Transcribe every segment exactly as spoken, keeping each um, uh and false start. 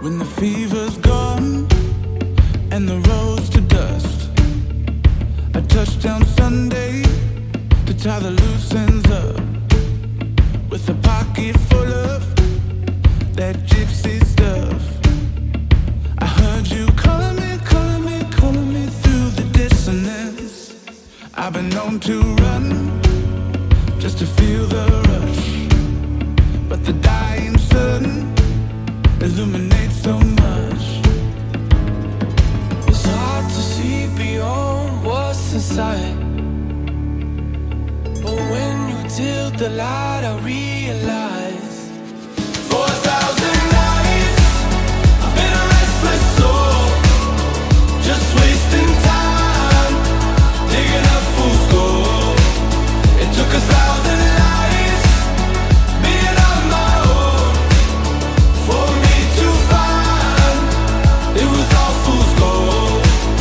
When the fever's gone and the road's to dust, I touched down Sunday to tie the loose ends up, with a pocket full of that gypsy stuff. I heard you calling me, calling me, calling me through the dissonance. I've been known to run just to feel the rush, but the dying sun illuminates so much. It's hard to see beyond what's inside, but when you tilt the light I realize For a thousand nights I've been a restless soul, just wasting time, digging up fool's gold. It took a thousand lives being on my own for me to find it was all fool's gold.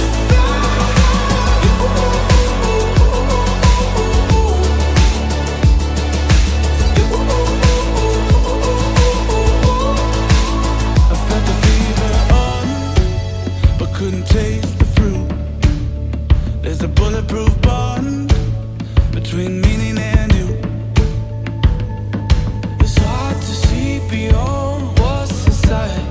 I felt the fever on, but couldn't taste the fruit. There's a bulletproof bond between meaning and you. it's hard to see beyond what's inside,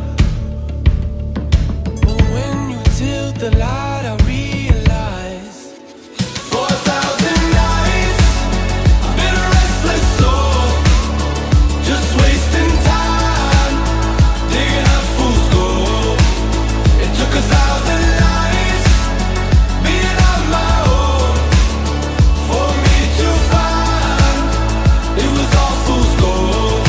but when you tilt the light I realize For a thousand nights I've been a restless soul, just wasting time, digging up fool's gold. It took a thousand lives being on my own for me to find it was all fool's gold.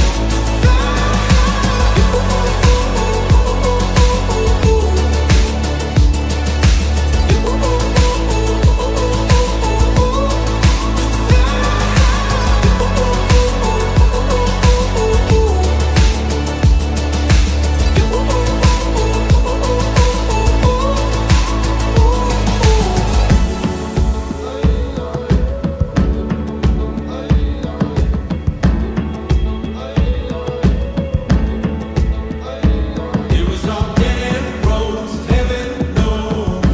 It was all dead roads, heaven knows.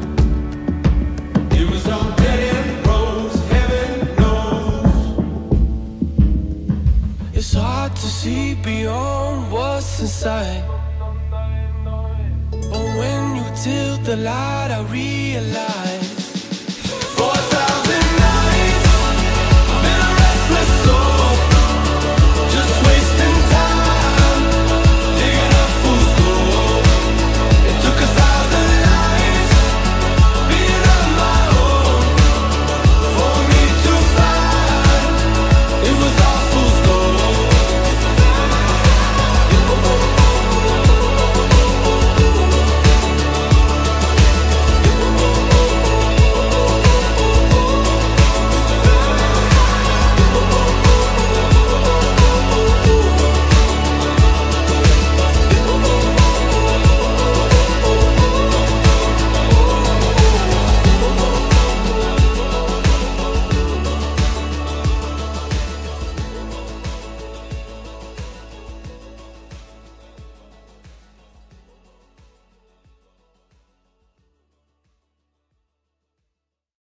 It was all dead roads, heaven knows. it's hard to see beyond what's inside, but when you tilt the light I realize